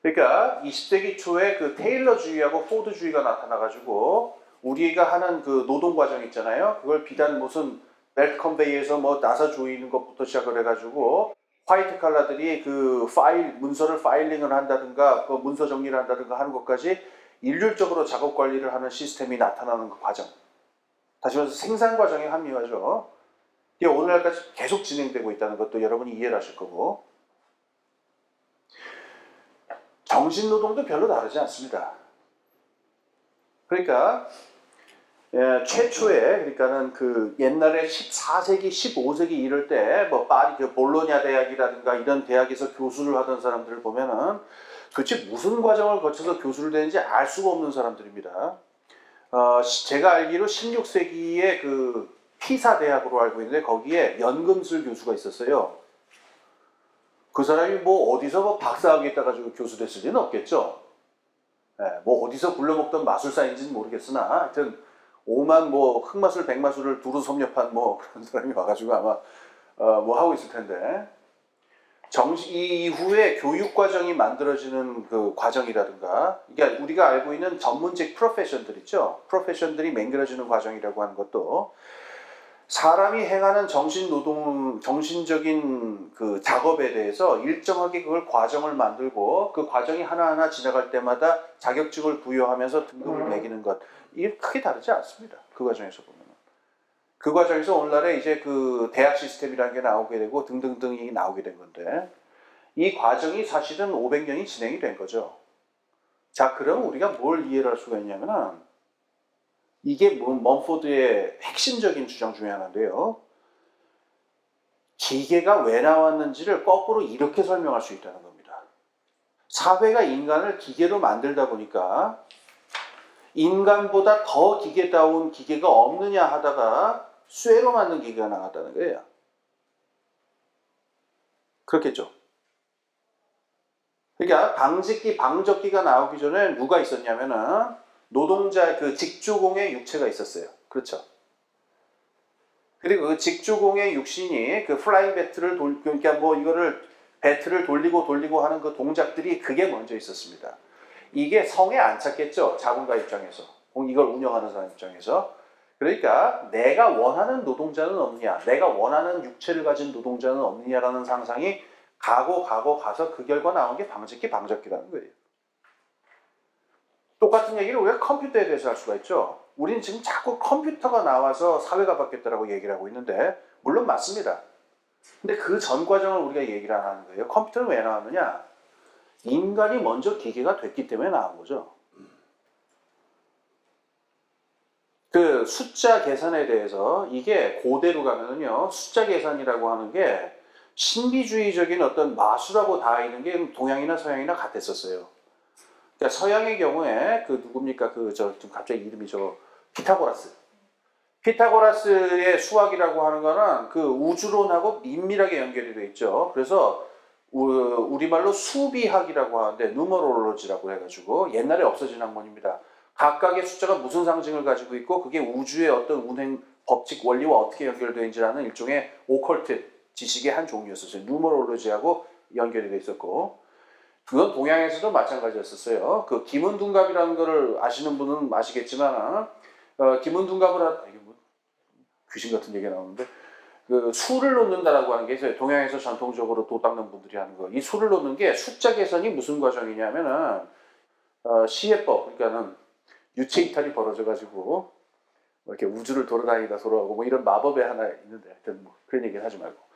그러니까 20세기 초에 그 테일러주의하고 포드주의가 나타나가지고 우리가 하는 그 노동 과정 있잖아요. 그걸 비단 무슨 벨트 컨베이에서 뭐 나사 조이는 것부터 시작을 해가지고 화이트 칼라들이 그 문서를 파일링을 한다든가 그 문서 정리를 한다든가 하는 것까지 일률적으로 작업 관리를 하는 시스템이 나타나는 그 과정. 다시 말해서 생산 과정에 합리화죠. 이게 오늘날까지 계속 진행되고 있다는 것도 여러분이 이해를 하실 거고. 정신노동도 별로 다르지 않습니다. 그러니까 최초에 그러니까는 그 옛날에 14세기, 15세기 이럴 때 뭐 파리 그 볼로냐 대학이라든가 이런 대학에서 교수를 하던 사람들을 보면은 도대체 무슨 과정을 거쳐서 교수를 되는지 알 수가 없는 사람들입니다. 제가 알기로 16세기에 그 피사 대학으로 알고 있는데 거기에 연금술 교수가 있었어요. 그 사람이 뭐 어디서 뭐 박사학위 따가지고 교수 됐을 리는 없겠죠. 뭐 어디서 굴러먹던 마술사인지는 모르겠으나 하여튼 오만 뭐 흑마술 백마술을 두루 섭렵한 뭐 그런 사람이 와가지고 아마 뭐 하고 있을 텐데 이 이후에 교육 과정이 만들어지는 그 과정이라든가 이게 우리가 알고 있는 전문직 프로페션들 있죠. 프로페션들이 맹글어지는 과정이라고 하는 것도 사람이 행하는 정신적인 그 작업에 대해서 일정하게 그걸 과정을 만들고 그 과정이 하나하나 지나갈 때마다 자격증을 부여하면서 등급을 매기는 것. 이게 크게 다르지 않습니다. 그 과정에서 보면. 그 과정에서 오늘날에 이제 그 대학 시스템이라는 게 나오게 되고 등등등이 나오게 된 건데 이 과정이 사실은 500년이 진행이 된 거죠. 자, 그럼 우리가 뭘 이해를 할 수가 있냐면은 이게 먼포드의 핵심적인 주장 중에 하나인데요. 기계가 왜 나왔는지를 거꾸로 이렇게 설명할 수 있다는 겁니다. 사회가 인간을 기계로 만들다 보니까 인간보다 더 기계다운 기계가 없느냐 하다가 쇠로 만든 기계가 나왔다는 거예요. 그렇겠죠. 그러니까 방적기가 나오기 전에 누가 있었냐면은 노동자 그 직주공의 육체가 있었어요. 그렇죠. 그리고 그 직주공의 육신이 그 플라잉 배트를 그러니까 뭐 이거를 배트를 돌리고 하는 그 동작들이 그게 먼저 있었습니다. 이게 성에 안 찼겠죠. 자본가 입장에서. 이걸 운영하는 사람 입장에서. 그러니까 내가 원하는 노동자는 없느냐, 내가 원하는 육체를 가진 노동자는 없느냐라는 상상이 가서 그 결과 나온 게 방적기라는 거예요. 똑같은 얘기를 우리가 컴퓨터에 대해서 할 수가 있죠. 우리는 지금 자꾸 컴퓨터가 나와서 사회가 바뀌었다고 얘기를 하고 있는데 물론 맞습니다. 근데 그 전 과정을 우리가 얘기를 안 하는 거예요. 컴퓨터는 왜 나왔느냐? 인간이 먼저 기계가 됐기 때문에 나온 거죠. 그 숫자 계산에 대해서 이게 고대로 가면은요, 숫자 계산이라고 하는 게 신비주의적인 어떤 마술하고 닿아 있는 게 동양이나 서양이나 같았었어요. 그러니까 서양의 경우에 그 누굽니까? 좀 갑자기 이름이 피타고라스의 수학이라고 하는 거는 그 우주론하고 민밀하게 연결이 되어 있죠. 그래서 우리말로 수비학이라고 하는데 누머롤로지라고 해가지고 옛날에 없어진 학문입니다. 각각의 숫자가 무슨 상징을 가지고 있고 그게 우주의 어떤 운행 법칙 원리와 어떻게 연결되는지라는 일종의 오컬트 지식의 한 종류였었어요. 누머롤로지하고 연결이 돼 있었고 그건 동양에서도 마찬가지였었어요. 그 김은둔갑이라는 거를 아시는 분은 아시겠지만 김은둔갑을 이게 뭐 귀신 같은 얘기가 나오는데 그 수를 놓는다라고 하는 게 있어요. 동양에서 전통적으로 도 닦는 분들이 하는 거. 이 수를 놓는 게 숫자 계산이 무슨 과정이냐면은 시해법 그러니까는 유체 이탈이 벌어져가지고 이렇게 우주를 돌아다니다 돌아오고 뭐 이런 마법이 하나 있는데 하여튼 뭐 그런 얘기는 하지 말고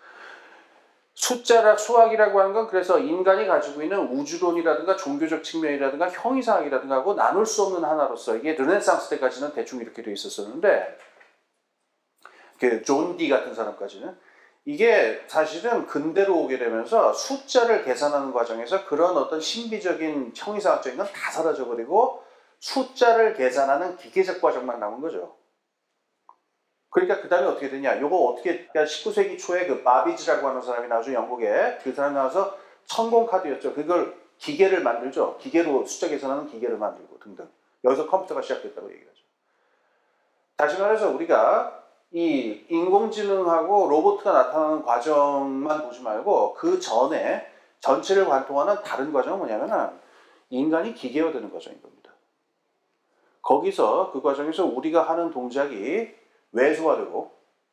수학이라고 하는 건 그래서 인간이 가지고 있는 우주론이라든가 종교적 측면이라든가 형이상학이라든가 하고 나눌 수 없는 하나로서 이게 르네상스 때까지는 대충 이렇게 돼 있었었는데 그 존 디 같은 사람까지는 이게 사실은 근대로 오게 되면서 숫자를 계산하는 과정에서 그런 어떤 신비적인 형이상학적인 건 다 사라져버리고 숫자를 계산하는 기계적 과정만 남은 거죠. 그러니까 그 다음에 어떻게 되냐. 요거 어떻게, 그러니까 19세기 초에 그 바비지라고 하는 사람이 나오죠. 영국에. 그 사람이 나와서 천공카드였죠. 그걸 기계를 만들죠. 기계로 숫자 계산하는 기계를 만들고 등등. 여기서 컴퓨터가 시작됐다고 얘기를 하죠. 다시 말해서 우리가 이 인공지능하고 로봇가 나타나는 과정만 보지 말고 그 전에 전체를 관통하는 다른 과정은 뭐냐면은 인간이 기계화되는 과정인 겁니다. 거기서 그 과정에서 우리가 하는 동작이 외소화되고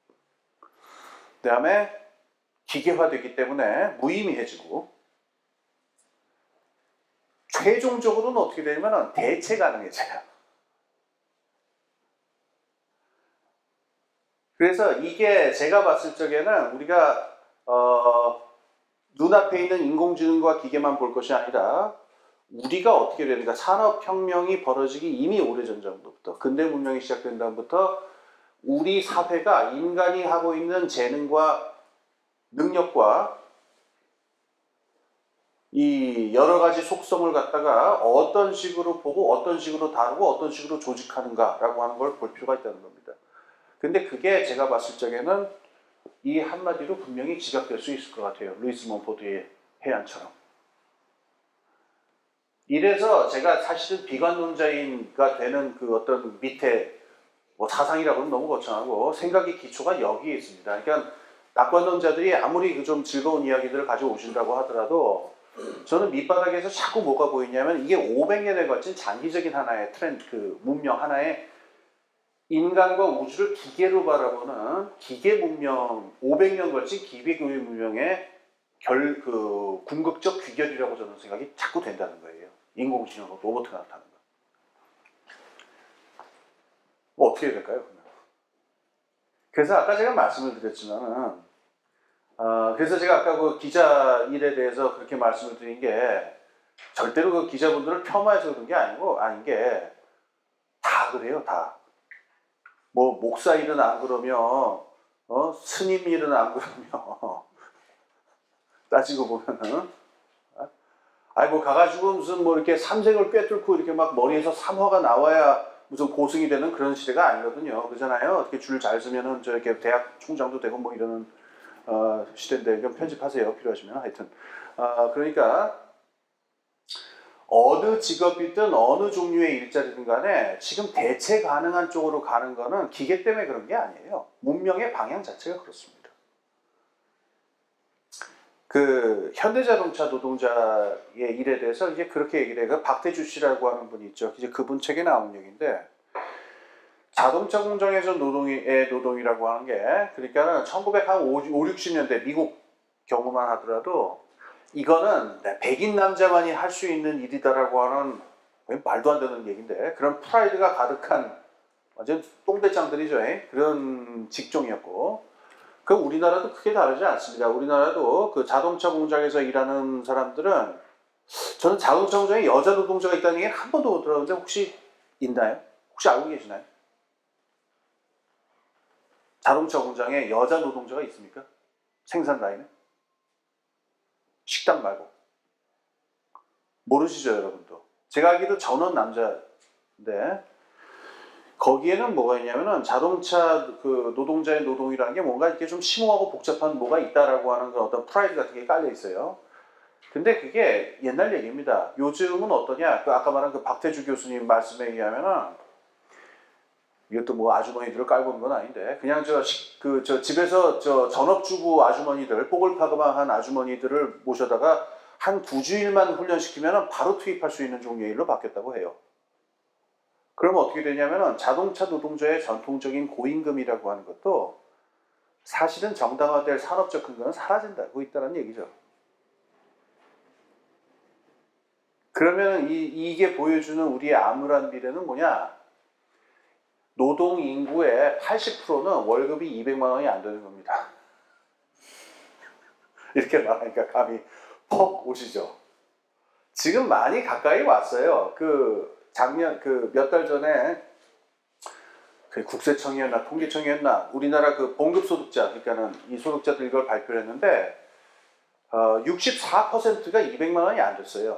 그 다음에 기계화되기 때문에 무의미해지고 최종적으로는 어떻게 되냐면 대체 가능해져요. 그래서 이게 제가 봤을 적에는 우리가 눈앞에 있는 인공지능과 기계만 볼 것이 아니라 우리가 어떻게 되는가, 산업혁명이 벌어지기 이미 오래전 전부터, 근대 문명이 시작된 다음부터 우리 사회가 인간이 하고 있는 재능과 능력과 이 여러 가지 속성을 갖다가 어떤 식으로 보고 어떤 식으로 다루고 어떤 식으로 조직하는가라고 하는 걸 볼 필요가 있다는 겁니다. 근데 그게 제가 봤을 적에는 이 한마디로 분명히 지적될 수 있을 것 같아요. 루이스 몬포드의 해안처럼. 이래서 제가 사실은 비관론자인가 되는 그 어떤 밑에 뭐 사상이라고는 너무 거창하고 생각의 기초가 여기에 있습니다. 그러니까 낙관론자들이 아무리 그 좀 즐거운 이야기들을 가져오신다고 하더라도 저는 밑바닥에서 자꾸 뭐가 보이냐면 이게 500년에 걸친 장기적인 하나의 트렌드, 그 문명 하나의 인간과 우주를 기계로 바라보는 기계 문명, 500년 걸친 기계 문명의 궁극적 귀결이라고 저는 생각이 자꾸 된다는 거예요. 인공지능으로 로봇가 나타나는 거. 뭐 어떻게 해야 될까요? 그래서 아까 제가 말씀을 드렸지만은, 그래서 제가 아까 그 기자 일에 대해서 그렇게 말씀을 드린 게 절대로 그 기자분들을 폄하해서 그런 게 아닌 게 다 그래요, 다. 뭐 목사 일은 안 그러며, 스님 일은 안 그러며, 따지고 보면은, 아니 뭐 가가지고 무슨 뭐 이렇게 삼색을 꿰뚫고 이렇게 막 머리에서 삼화가 나와야 무슨 고승이 되는 그런 시대가 아니거든요. 그러잖아요. 어떻게 줄 잘 쓰면은 저 이렇게 대학 총장도 되고 뭐 이러는 시대인데 좀 편집하세요. 필요하시면 하여튼 그러니까 어느 직업이든 어느 종류의 일자리든 간에 지금 대체 가능한 쪽으로 가는 거는 기계 때문에 그런 게 아니에요. 문명의 방향 자체가 그렇습니다. 그 현대자동차 노동자의 일에 대해서 이제 그렇게 얘기를 해요. 박태주 씨라고 하는 분이 있죠. 이제 그분 책에 나온 얘기인데 자동차 공장에서 노동이라고 하는 게 그러니까는 1950, 60년대 미국 경우만 하더라도 이거는 백인 남자만이 할 수 있는 일이다라고 하는 말도 안 되는 얘기인데 그런 프라이드가 가득한 완전 똥배짱들이죠. 그런 직종이었고 그 우리나라도 크게 다르지 않습니다. 우리나라도 그 자동차 공장에서 일하는 사람들은 저는 자동차 공장에 여자 노동자가 있다는 얘기는 한 번도 못 들었는데 혹시 있나요? 혹시 알고 계시나요? 자동차 공장에 여자 노동자가 있습니까? 생산 라인에? 식당 말고. 모르시죠, 여러분도? 제가 알기도 전원 남자인데 거기에는 뭐가 있냐면은 자동차 그 노동자의 노동이라는 게 뭔가 이렇게 좀 심오하고 복잡한 뭐가 있다라고 하는 그런 어떤 프라이드 같은 게 깔려 있어요. 근데 그게 옛날 얘기입니다. 요즘은 어떠냐? 그 아까 말한 그 박태주 교수님 말씀에 의하면은 이것도 뭐 아주머니들을 깔고 오는 건 아닌데 그냥 저 집에서 저 전업주부 아주머니들 뽀글파그마한 아주머니들을 모셔다가 한 9주일만 훈련시키면 바로 투입할 수 있는 종류의 일로 바뀌었다고 해요. 그러면 어떻게 되냐면은 자동차 노동자의 전통적인 고임금이라고 하는 것도 사실은 정당화될 산업적 근거는 사라진다고 있다는 얘기죠. 그러면 이게 보여주는 우리의 암울한 미래는 뭐냐? 노동 인구의 80%는 월급이 200만 원이 안 되는 겁니다. 이렇게 말하니까 감이 퍽 오시죠? 지금 많이 가까이 왔어요. 작년 몇 달 전에 국세청이었나 통계청이었나 우리나라 그 봉급소득자 그러니까는 이 소득자들 이걸 발표를 했는데 64%가 200만 원이 안 됐어요.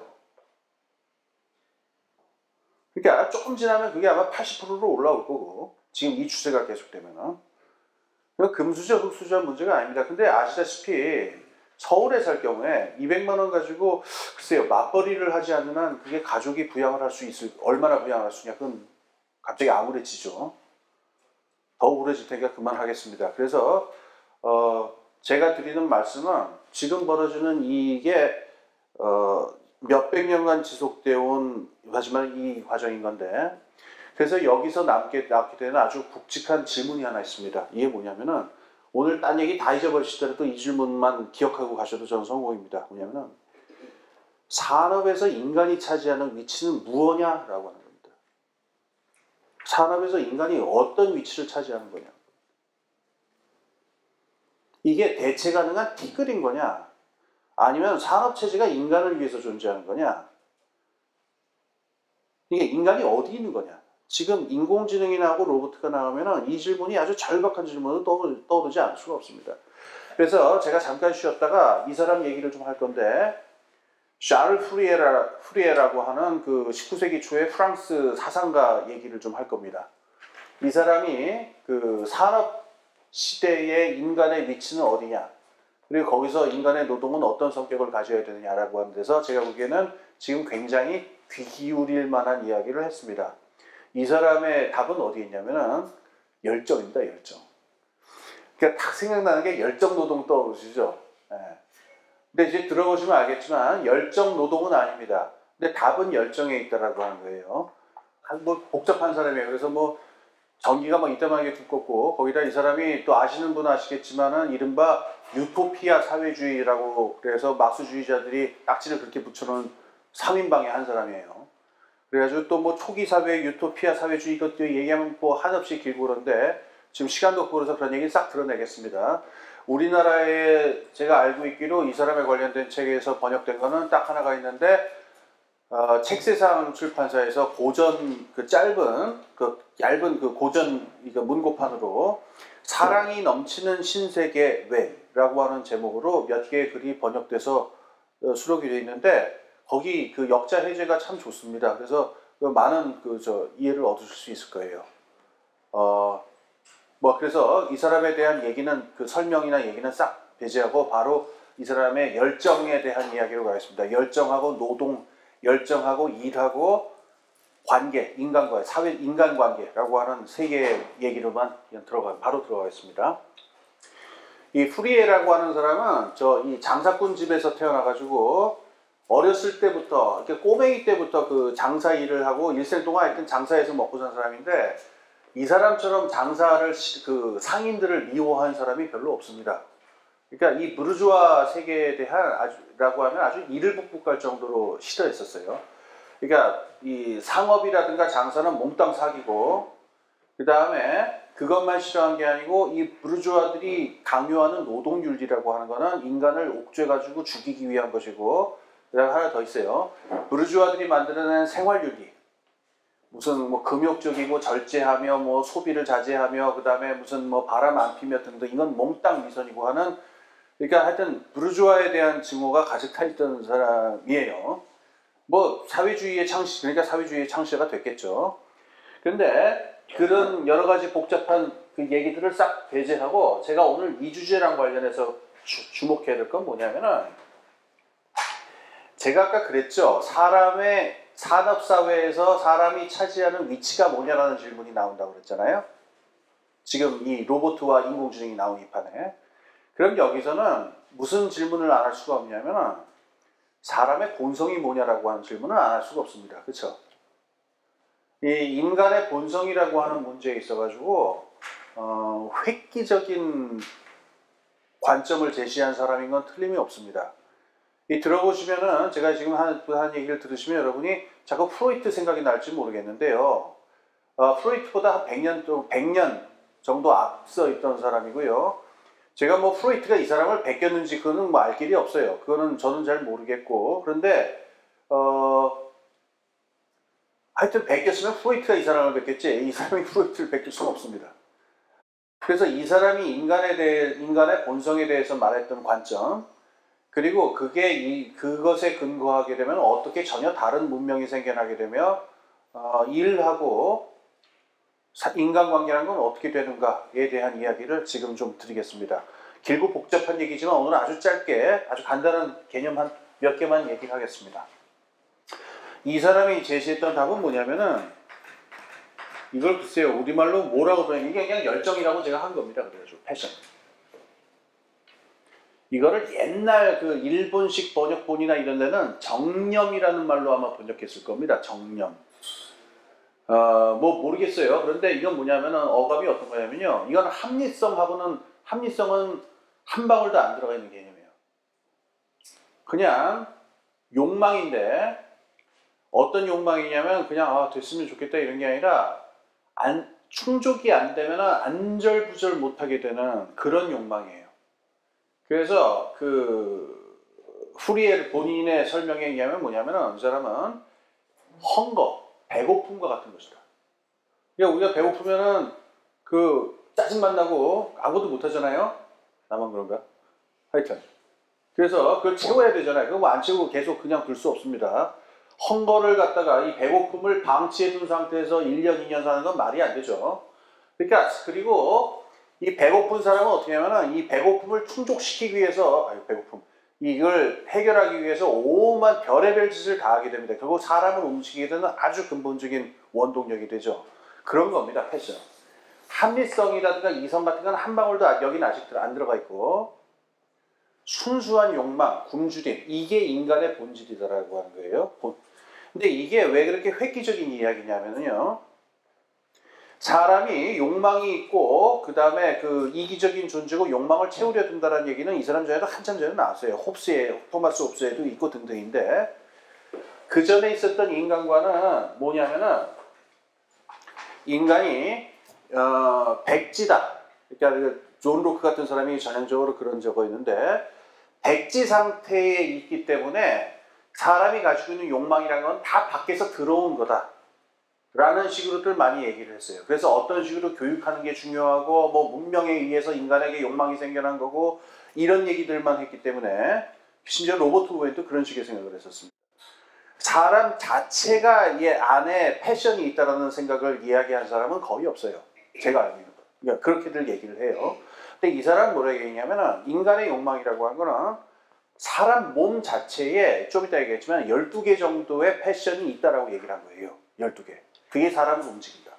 그러니까 조금 지나면 그게 아마 80%로 올라올 거고 지금 이 추세가 계속되면은 금수저 흑수저 문제가 아닙니다. 근데 아시다시피 서울에 살 경우에 200만 원 가지고 글쎄요 맞벌이를 하지 않는 한 그게 가족이 부양을 할 수 있을 얼마나 부양을 할 수 있냐 그건 갑자기 암울해지죠. 더 우울해질 테니까 그만하겠습니다. 그래서 제가 드리는 말씀은 지금 벌어지는 이게 몇백 년간 지속되어 온 하지만 이 과정인 건데, 그래서 여기서 남게 되는 아주 굵직한 질문이 하나 있습니다. 이게 뭐냐면은, 오늘 딴 얘기 다 잊어버리시더라도 이 질문만 기억하고 가셔도 저는 성공입니다. 뭐냐면은, 산업에서 인간이 차지하는 위치는 무엇냐라고 하는 겁니다. 산업에서 인간이 어떤 위치를 차지하는 거냐. 이게 대체 가능한 티끌인 거냐, 아니면 산업체제가 인간을 위해서 존재하는 거냐, 이게 인간이 어디 있는 거냐. 지금 인공지능이 나오고 로봇가 나오면 이 질문이 아주 절박한 질문으로 떠오르지 않을 수가 없습니다. 그래서 제가 잠깐 쉬었다가 이 사람 얘기를 좀 할 건데, 샤를 프리에라고 하는 그 19세기 초의 프랑스 사상가 얘기를 좀 할 겁니다. 이 사람이 그 산업 시대의 인간의 위치는 어디냐, 그리고 거기서 인간의 노동은 어떤 성격을 가져야 되느냐라고 하는 데서 제가 보기에는 지금 굉장히 귀 기울일 만한 이야기를 했습니다. 이 사람의 답은 어디에 있냐면은 열정입니다. 열정. 그러니까 딱 생각나는 게 열정 노동 떠오르시죠? 예. 근데 이제 들어보시면 알겠지만 열정 노동은 아닙니다. 근데 답은 열정에 있다라고 하는 거예요. 뭐 복잡한 사람이에요. 그래서 뭐 전기가 막 이따만하게 두껍고, 거기다 이 사람이 또 아시는 분은 아시겠지만은 이른바 유토피아 사회주의라고, 그래서 마수주의자들이 딱지를 그렇게 붙여놓은 3인방의 한 사람이에요. 그래가지고 또 뭐 초기 사회, 유토피아 사회주의 이것도 얘기하면 뭐 한없이 길고 그런데 지금 시간도 없고 그래서 그런 얘기 싹 드러내겠습니다. 우리나라에 제가 알고 있기로 이 사람에 관련된 책에서 번역된 거는 딱 하나가 있는데, 책세상 출판사에서 고전, 그 짧은, 그 얇은 그 고전, 이거 문고판으로 사랑이 넘치는 신세계 외라고 하는 제목으로 몇 개의 글이 번역돼서 수록이 되어 있는데, 거기 그 역자 해제가 참 좋습니다. 그래서 많은 이해를 얻으실 수 있을 거예요. 그래서 이 사람에 대한 얘기는, 그 설명이나 얘기는 싹 배제하고 바로 이 사람의 열정에 대한 이야기로 가겠습니다. 열정하고 노동, 열정하고 일하고 관계, 인간과의 사회, 인간관계라고 하는 세 개의 얘기로만 바로 들어가겠습니다. 이 프리에라고 하는 사람은 이 장사꾼 집에서 태어나가지고 어렸을 때부터, 이렇게 꼬맹이 때부터 그 장사 일을 하고 일생 동안 하여튼 장사해서 먹고 산 사람인데, 이 사람처럼 장사를 그 상인들을 미워한 사람이 별로 없습니다. 그러니까 이 부르주아 세계에 대한 라고 하면 아주 이를 북북할 정도로 싫어했었어요. 그러니까 이 상업이라든가 장사는 몽땅 사기고, 그 다음에 그것만 싫어한 게 아니고 이 부르주아들이 강요하는 노동윤리라고 하는 거는 인간을 옥죄가지고 죽이기 위한 것이고, 그 다음에 하나 더 있어요. 부르주아들이 만들어낸 생활윤리, 무슨 뭐 금욕적이고 절제하며 뭐 소비를 자제하며 그 다음에 무슨 뭐 바람 안 피며 등등, 이건 몽땅 위선이고 하는, 그러니까 하여튼 부르주아에 대한 증오가 가득 차 있던 사람이에요. 뭐 사회주의의 창시, 그러니까 사회주의의 창시자가 됐겠죠. 그런데 그런 여러 가지 복잡한 그 얘기들을 싹 배제하고 제가 오늘 이 주제랑 관련해서 주목해야 될 건 뭐냐면은, 제가 아까 그랬죠. 사람의 산업사회에서 사람이 차지하는 위치가 뭐냐라는 질문이 나온다고 그랬잖아요. 지금 이 로봇과 인공지능이 나온 이 판에. 그럼 여기서는 무슨 질문을 안 할 수가 없냐면, 사람의 본성이 뭐냐라고 하는 질문을 안 할 수가 없습니다. 그렇죠? 이 인간의 본성이라고 하는 문제에 있어가지고 획기적인 관점을 제시한 사람인 건 틀림이 없습니다. 이 들어보시면은, 제가 지금 한 얘기를 들으시면 여러분이 자꾸 프로이트 생각이 날지 모르겠는데요. 프로이트보다 한 100년 정도 앞서 있던 사람이고요. 제가 뭐 프로이트가 이 사람을 베꼈는지 그거는 뭐 알 길이 없어요. 그거는 저는 잘 모르겠고, 그런데 하여튼 베꼈으면 프로이트가 이 사람을 베꼈지 이 사람이 프로이트를 베낄 수는 없습니다. 그래서 이 사람이 인간의 본성에 대해서 말했던 관점, 그리고 그것에 근거하게 되면 어떻게 전혀 다른 문명이 생겨나게 되며 일하고 인간관계라는 건 어떻게 되는가에 대한 이야기를 지금 좀 드리겠습니다. 길고 복잡한 얘기지만 오늘은 아주 짧게 아주 간단한 개념 한 몇 개만 얘기를 하겠습니다. 이 사람이 제시했던 답은 뭐냐면은, 이걸 글쎄요 우리말로 뭐라고 부르냐, 이게 그냥 열정이라고 제가 한 겁니다. 그래가지고 패션. 이거를 옛날 그 일본식 번역본이나 이런 데는 정념이라는 말로 아마 번역했을 겁니다. 정념. 뭐 모르겠어요. 그런데 이건 뭐냐면은 어감이 어떤 거냐면요. 이건 합리성은 한 방울도 안 들어가 있는 개념이에요. 그냥 욕망인데 어떤 욕망이냐면 그냥 됐으면 좋겠다 이런 게 아니라 충족이 안 되면 안절부절 못하게 되는 그런 욕망이에요. 그래서 그 후리엘 본인의 설명에 의하면 뭐냐면은 이 사람은 헝거, 배고픔과 같은 것이다. 그러니까 우리가 배고프면은 그 짜증만 나고 아무것도 못 하잖아요. 나만 그런가? 하여튼. 그래서 그걸 채워야 되잖아요. 그거 뭐 안 채우고 계속 그냥 둘 수 없습니다. 헝거를 갖다가 이 배고픔을 방치해 둔 상태에서 1년, 2년 사는 건 말이 안 되죠. 그러니까 그리고 이 배고픈 사람은 어떻게 하면은 이 배고픔을 충족시키기 위해서 배고픔 이걸 해결하기 위해서 오만 별의별 짓을 다 하게 됩니다. 결국 사람을 움직이게 되는 아주 근본적인 원동력이 되죠. 그런 겁니다. 패션. 합리성이라든가 이성 같은 건 한 방울도 여기는 아직 안 들어가 있고 순수한 욕망, 굶주림 이게 인간의 본질이다라고 하는 거예요. 근데 이게 왜 그렇게 획기적인 이야기냐면요. 사람이 욕망이 있고 그 다음에 그 이기적인 존재고 욕망을 채우려 든다는 얘기는 이 사람 전에도 한참 전에 나왔어요. 토마스 홉스에도 있고 등등인데 그 전에 있었던 인간과는 뭐냐면은 인간이 백지다. 그러니까 존 로크 같은 사람이 전형적으로 그런 적이 있는데 백지 상태에 있기 때문에 사람이 가지고 있는 욕망이라는 건 다 밖에서 들어온 거다. 라는 식으로들 많이 얘기를 했어요. 그래서 어떤 식으로 교육하는 게 중요하고 뭐 문명에 의해서 인간에게 욕망이 생겨난 거고 이런 얘기들만 했기 때문에 심지어 로버트 오웬도 그런 식의 생각을 했었습니다. 사람 자체가 얘 안에 패션이 있다는 생각을 이야기한 사람은 거의 없어요. 제가 알고 있는 거. 그러니까 그렇게들 얘기를 해요. 근데 이 사람은 뭐라고 얘기했냐면은 인간의 욕망이라고 하는 거는 사람 몸 자체에 좀 이따 얘기했지만 12개 정도의 패션이 있다라고 얘기를 한 거예요. 12개. 그게 사람을 움직인다.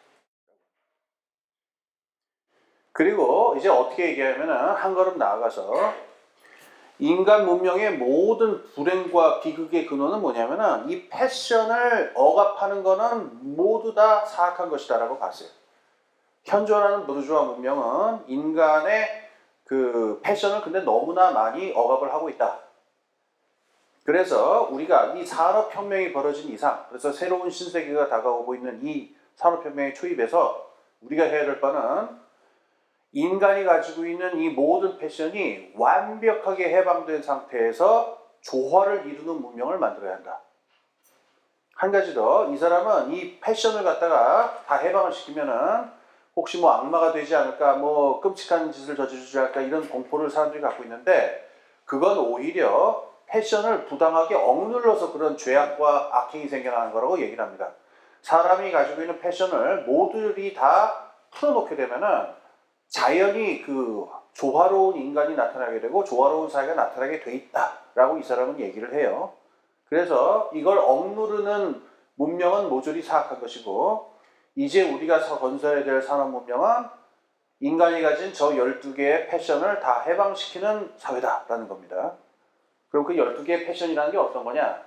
그리고 이제 어떻게 얘기하면은 한 걸음 나아가서 인간 문명의 모든 불행과 비극의 근원은 뭐냐면은 이 패션을 억압하는 거는 모두 다 사악한 것이다라고 봤어요. 현존하는 부르주아 문명은 인간의 그 패션을 근데 너무나 많이 억압을 하고 있다. 그래서 우리가 이 산업혁명이 벌어진 이상, 그래서 새로운 신세계가 다가오고 있는 이 산업혁명의 초입에서 우리가 해야 될 바는 인간이 가지고 있는 이 모든 패션이 완벽하게 해방된 상태에서 조화를 이루는 문명을 만들어야 한다. 한 가지 더, 이 사람은 이 패션을 갖다가 다 해방을 시키면은 혹시 뭐 악마가 되지 않을까, 뭐 끔찍한 짓을 저지르지 않을까 이런 공포를 사람들이 갖고 있는데 그건 오히려 패션을 부당하게 억눌러서 그런 죄악과 악행이 생겨나는 거라고 얘기를 합니다. 사람이 가지고 있는 패션을 모두들이 다 풀어놓게 되면은 자연히 그 조화로운 인간이 나타나게 되고 조화로운 사회가 나타나게 돼 있다라고 이 사람은 얘기를 해요. 그래서 이걸 억누르는 문명은 모조리 사악한 것이고 이제 우리가 건설해야 될 산업 문명은 인간이 가진 저 12개의 패션을 다 해방시키는 사회다라는 겁니다. 그럼 그 12개의 패션이라는 게 어떤 거냐?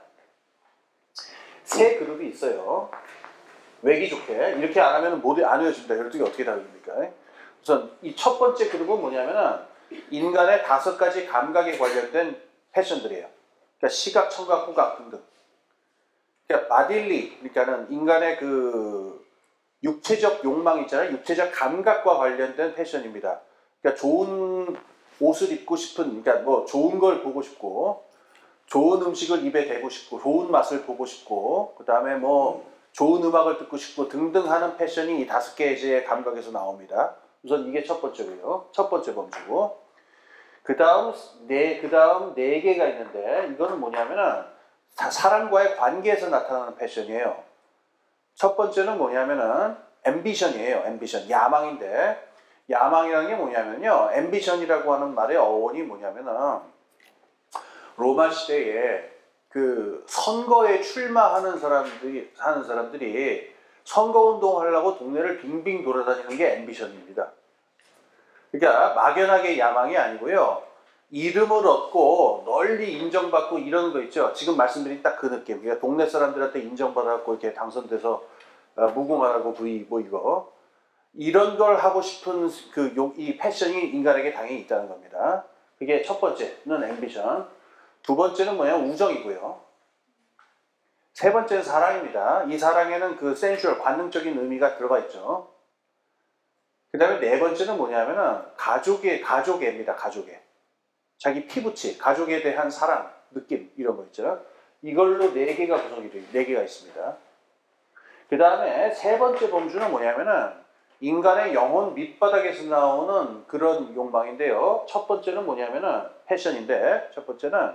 세 그룹이 있어요. 외기 좋게. 이렇게 안 하면 모두 안 외워집니다. 12개 어떻게 다릅니까? 우선 이 첫 번째 그룹은 뭐냐면은 인간의 5가지 감각에 관련된 패션들이에요. 그러니까 시각, 청각, 후각 등등. 그러니까 바딜리, 그러니까는 인간의 그 육체적 욕망 있잖아요. 육체적 감각과 관련된 패션입니다. 그러니까 좋은 옷을 입고 싶은, 그러니까 뭐 좋은 걸 보고 싶고, 좋은 음식을 입에 대고 싶고, 좋은 맛을 보고 싶고, 그 다음에 뭐 좋은 음악을 듣고 싶고 등등 하는 패션이 이 5개의 감각에서 나옵니다. 우선 이게 첫 번째고요. 첫 번째 범주고. 그 다음 네 개가 있는데 이거는 뭐냐면은 사람과의 관계에서 나타나는 패션이에요. 첫 번째는 뭐냐면은 앰비션이에요. 앰비션. 야망인데 야망이라는 게 뭐냐면요. 앰비션이라고 하는 말의 어원이 뭐냐면은 로마 시대에 그 선거에 출마하는 사람들이 선거운동 하려고 동네를 빙빙 돌아다니는 게 앰비션입니다. 그러니까 막연하게 야망이 아니고요. 이름을 얻고 널리 인정받고 이런 거 있죠. 지금 말씀드린 딱 그 느낌. 그러니까 동네 사람들한테 인정받아갖고 이렇게 당선돼서 무궁화라고 부위 뭐 이거 이런 걸 하고 싶은 이 패션이 인간에게 당연히 있다는 겁니다. 그게 첫 번째는 앰비션. 두 번째는 뭐냐? 우정이고요. 세 번째는 사랑입니다. 이 사랑에는 그 센슈얼, 관능적인 의미가 들어가 있죠. 그 다음에 네 번째는 뭐냐면은 가족애입니다. 가족애. 자기 피부치, 가족에 대한 사랑, 느낌 이런 거 있죠. 이걸로 네 개가 구성이 돼요. 네 개가 있습니다. 그 다음에 세 번째 범주는 뭐냐면은 인간의 영혼 밑바닥에서 나오는 그런 욕망인데요. 첫 번째는 뭐냐면은 패션인데, 첫 번째는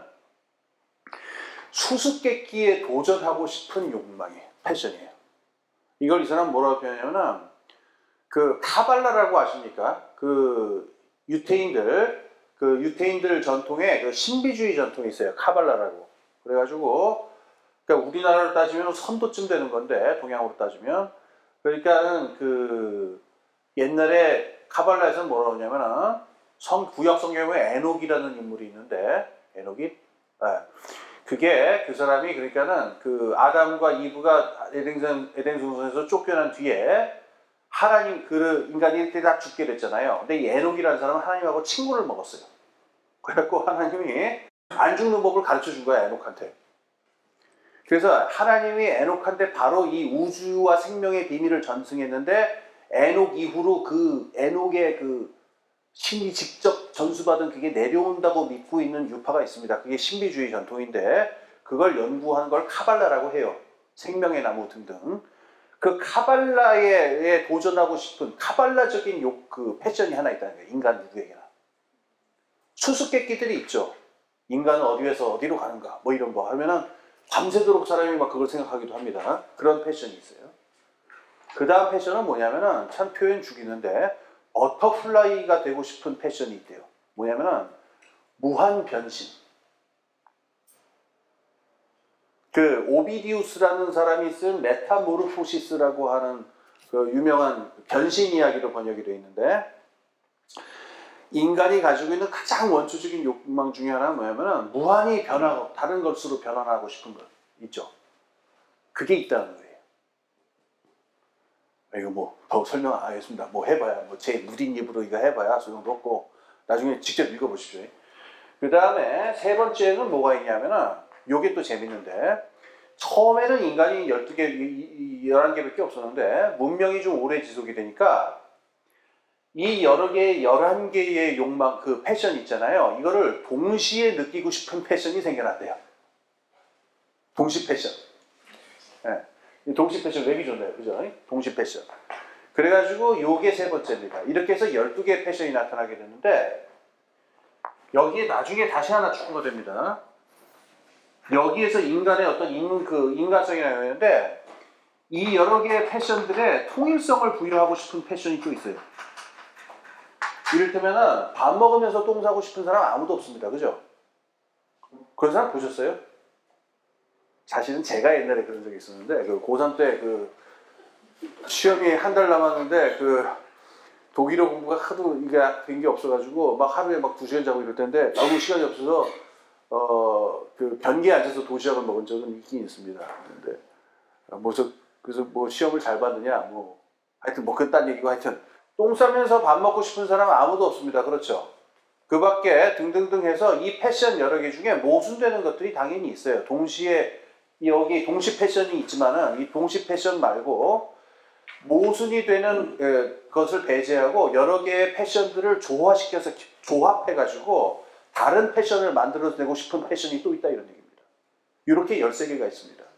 수수께끼에 도전하고 싶은 욕망이 패션이에요. 이걸 이 사람 뭐라고 표현하냐면은 그 카발라라고 아십니까? 그 유태인들 전통에 그 신비주의 전통이 있어요. 카발라라고. 그래가지고 그러니까 우리나라로 따지면 선도쯤 되는 건데 동양으로 따지면 그러니까는 그 옛날에 카발라에서는 뭐라고 하냐면은 구약 성경에 에녹이라는 인물이 있는데 에녹이 네. 그게 그 사람이 그러니까는 그 아담과 이브가 에덴 동산에서 쫓겨난 뒤에 하나님 그 인간이 이렇게 다 죽게 됐잖아요. 근데 이 에녹이라는 사람은 하나님하고 친구를 먹었어요. 그래갖고 하나님이 안 죽는 법을 가르쳐 준 거야 에녹한테. 그래서 하나님이 에녹한테 바로 이 우주와 생명의 비밀을 전승했는데 에녹 이후로 그 에녹의 그 신이 직접 전수받은 그게 내려온다고 믿고 있는 유파가 있습니다. 그게 신비주의 전통인데 그걸 연구한 걸 카발라라고 해요. 생명의 나무 등등. 그 카발라에 도전하고 싶은 카발라적인 그 패션이 하나 있다는 거예요. 인간 누구에게나. 수수께끼들이 있죠. 인간은 어디에서 어디로 가는가 뭐 이런 거 하면은 밤새도록 사람이 막 그걸 생각하기도 합니다. 그런 패션이 있어요. 그 다음 패션은 뭐냐면은 참 표현 죽이는데 버터플라이가 되고 싶은 패션이 있대요. 뭐냐면은 무한 변신. 그 오비디우스라는 사람이 쓴 메타모르포시스라고 하는 그 유명한 변신 이야기로 번역이 되어 있는데 인간이 가지고 있는 가장 원초적인 욕망 중에 하나는 뭐냐면은 무한히 변하고 다른 것으로 변환하고 싶은 것 있죠. 그게 있다는 거예요. 이거 뭐 더 설명 안 하겠습니다. 뭐 해봐야 뭐 제 무딘 입으로 이거 해봐야 소용도 없고 나중에 직접 읽어보십시오. 그 다음에 세 번째는 뭐가 있냐면은 요게 또 재밌는데 처음에는 인간이 12개, 11개밖에 없었는데 문명이 좀 오래 지속이 되니까 이 여러 개의 11개의 욕망, 그 패션 있잖아요. 이거를 동시에 느끼고 싶은 패션이 생겨났대요. 동시 패션. 네. 동시 패션 왜 좋네요. 그죠? 동시 패션. 그래가지고 요게 세 번째입니다. 이렇게 해서 12개의 패션이 나타나게 되는데 여기에 나중에 다시 하나 추가됩니다. 여기에서 인간의 어떤 인간성이 나오는데 이 여러 개의 패션들의 통일성을 부여하고 싶은 패션이 또 있어요. 이를테면은 밥 먹으면서 똥 싸고 싶은 사람 아무도 없습니다. 그죠? 그런 사람 보셨어요? 사실은 제가 옛날에 그런 적이 있었는데 그 고3 때 그 시험이 한 달 남았는데 그 독일어 공부가 하도 이게 된 게 없어가지고 막 하루에 막 2시간 자고 이럴 텐데 아무 시간이 없어서 그 변기에 앉아서 도시락을 먹은 적은 있긴 있습니다. 근데 그래서 뭐 시험을 잘 봤느냐 뭐 하여튼 뭐 그딴 얘기고 하여튼 똥 싸면서 밥 먹고 싶은 사람은 아무도 없습니다. 그렇죠? 그 밖에 등등등 해서 이 패션 여러 개 중에 모순되는 것들이 당연히 있어요. 동시에 여기 동시 패션이 있지만은 이 동시 패션 말고 모순이 되는 것을 배제하고 여러 개의 패션들을 조화시켜서 조합해가지고 다른 패션을 만들어내고 싶은 패션이 또 있다 이런 얘기입니다. 이렇게 13개가 있습니다.